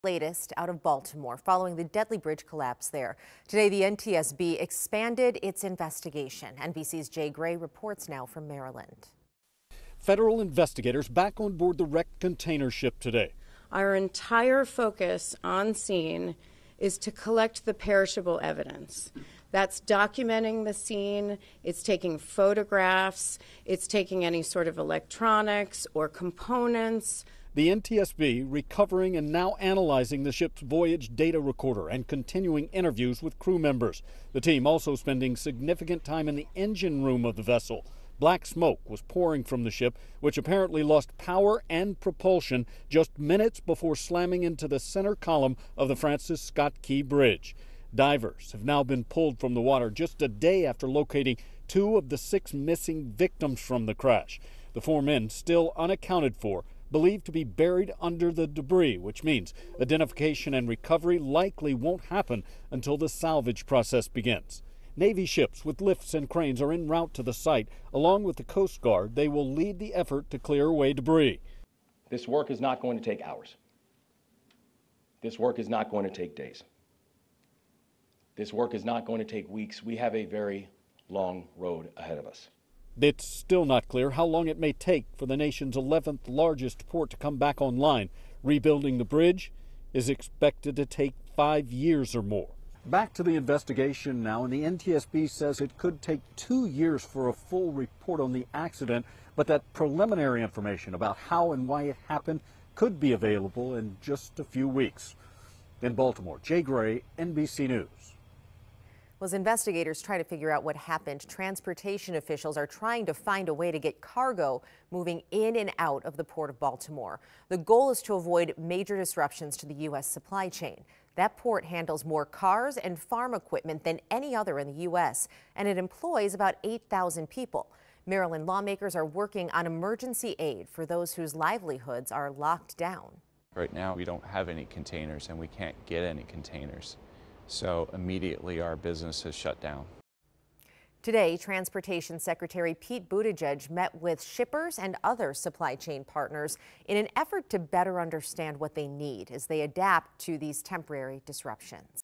Latest out of Baltimore following the deadly bridge collapse there. Today, the NTSB expanded its investigation. NBC's Jay Gray reports now from Maryland. Federal investigators back on board the wrecked container ship today. Our entire focus on scene is to collect the perishable evidence. That's documenting the scene, it's taking photographs, it's taking any sort of electronics or components. The NTSB recovering and now analyzing the ship's voyage data recorder and continuing interviews with crew members. The team also spending significant time in the engine room of the vessel. Black smoke was pouring from the ship, which apparently lost power and propulsion just minutes before slamming into the center column of the Francis Scott Key Bridge. Divers have now been pulled from the water just a day after locating 2 of the 6 missing victims from the crash. The 4 men still unaccounted for, believed to be buried under the debris, which means identification and recovery likely won't happen until the salvage process begins. Navy ships with lifts and cranes are en route to the site. Along with the Coast Guard, they will lead the effort to clear away debris. This work is not going to take hours. This work is not going to take days. This work is not going to take weeks. We have a very long road ahead of us. It's still not clear how long it may take for the nation's 11th largest port to come back online. Rebuilding the bridge is expected to take 5 years or more. Back to the investigation now, and the NTSB says it could take 2 years for a full report on the accident, but that preliminary information about how and why it happened could be available in just a few weeks. In Baltimore, Jay Gray, NBC News. As investigators try to figure out what happened, transportation officials are trying to find a way to get cargo moving in and out of the Port of Baltimore. The goal is to avoid major disruptions to the U.S. supply chain. That port handles more cars and farm equipment than any other in the U.S., and it employs about 8,000 people. Maryland lawmakers are working on emergency aid for those whose livelihoods are locked down. Right now, we don't have any containers, and we can't get any containers. So immediately our business has shut down. Today, Transportation Secretary Pete Buttigieg met with shippers and other supply chain partners in an effort to better understand what they need as they adapt to these temporary disruptions.